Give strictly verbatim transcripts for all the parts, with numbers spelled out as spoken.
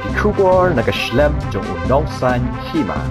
出国那个 slam 中有农山起嘛。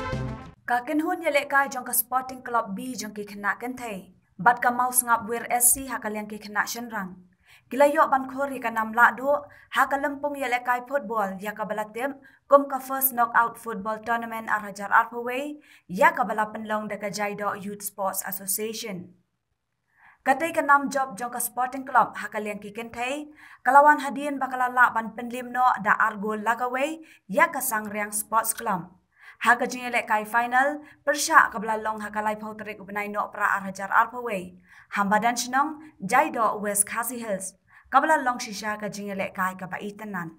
Kakin hun yelek kai jong ka Sporting Club B jong ki kena kentai. Bat ka mau sengap wir S C hakal yang ki kena shenrang. Kila yok ban khori ka nam la do hakal lempung yelek kai football ya ka balatem kum ka first knockout football tournament Arhajar Arpaway ya ka bala penlong de ka Jaido Youth Sports Association. Katai ka nam job jong ka Sporting Club hakal yang ki kentai kalawan hadian bakala la ban penlim no da argol lagaway ya ka Sangreang Sports Club. Haka jingele kai final persya kabla long hakalai pauterik ubenai no pra Arhajar Arpaway hambadan shenong Jaido West Khasi Hills kabla long shisha ka jingele kai ka baitenan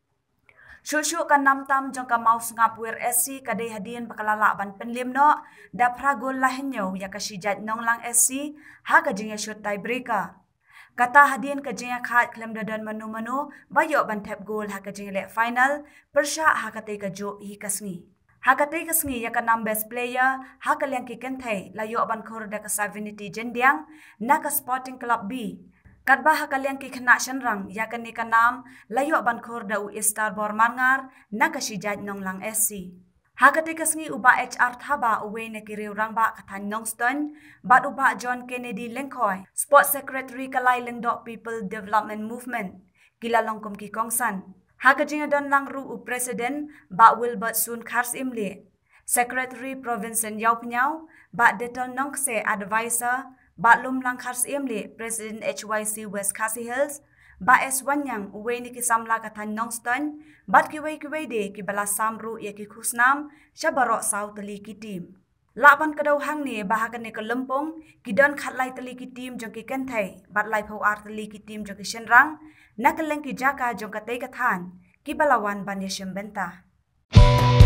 shushu ka nam tam jong ka mau sngap wir S C ka dei hadian bakalala ban penlim no da pragol lahenyo ya ka shijat nong lang S C haka jinge shot tiebreaker kata hadian ka jinge khat klem dadan manu manu bayo ban tap goal haka jingele final persya haka te ka jo hi kasngi Hakatay kasngi ya ka nam best player hakal yang kikentay layo ban khor da ka Savinity Jendiang na ka Sporting Club B. Kadba hakal yang kikena shenrang ya ka ni ka nam layo ban khor da u Star Bormangar na ka Shijat Nong Lang S C. Hakatay kasngi uba H R Thaba uwe na kiriw rang ba katan Nongston bat uba John Kennedy Lengkoy Sports Secretary kalay Lengdok People Development Movement kilalong kum ki Kongsan. Hakajinga don lang ru u President ba Wilbert Sun Khars Imli, Secretary Provincial Yau Pnyau, ba Detol Nongse Advisor, ba Lum Lang Khars Imli, President H Y C West Khasi Hills, ba S Wanyang uwe ni ki samla katan Nongston, bat kiway kiway de ki bala samru ya ki khusnam, siya barok saw tali ki team. Laban kadaw hang ni bahagan ni kalempong, ki don khatlay tali ki team jong ki kentay, bat lay pau ar tali ki team jong ki shenrang, nakaleng ki jaka jong katay kathan, ki balawan ban yashim benta.